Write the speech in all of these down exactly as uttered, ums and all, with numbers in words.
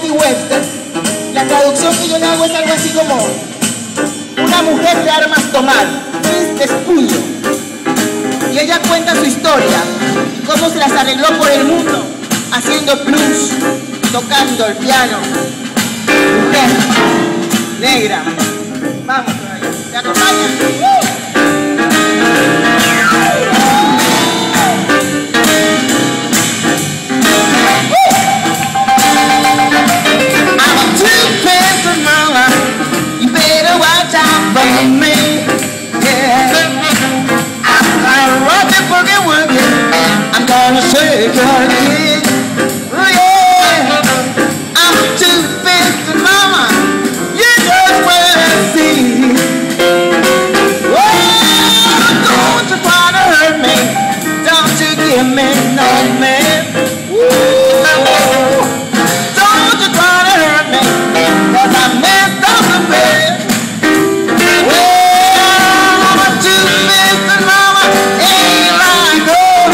Webster, la traducción que yo le hago es algo así como una mujer de armas tomar, es escudo. Y ella cuenta su historia, cómo se las arregló por el mundo, haciendo blues, tocando el piano. Mujer negra. Vamos, ¿te acompañan? ¡Uh! I'm gonna shake your head. Oh yeah, I'm too fast, mama. You just wanna see. Oh, don't you try to hurt me. Don't you give me no man. Ooh, don't you try to hurt me, 'cause I messed up the bed. Well, I'm too fast, mama. Ain't like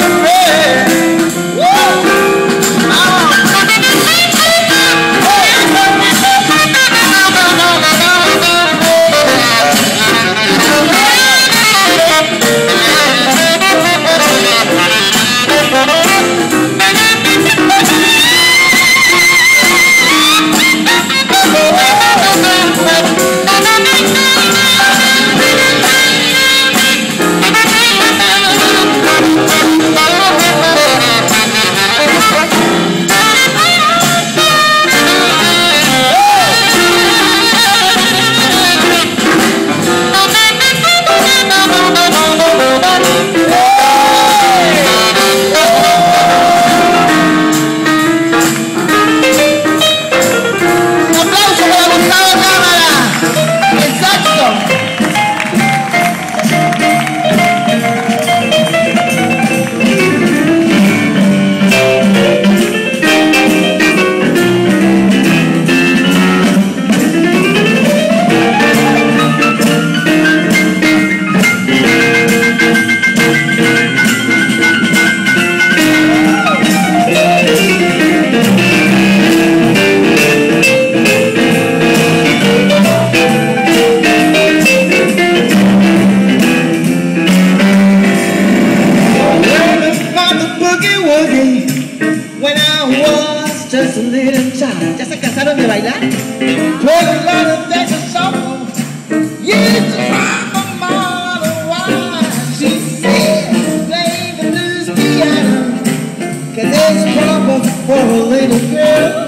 just a little child. ¿Ya se cansaron de bailar? Play a lot of that song. Used to drive my mother wild. She said, play the blues piano, 'cause it's proper for a little girl.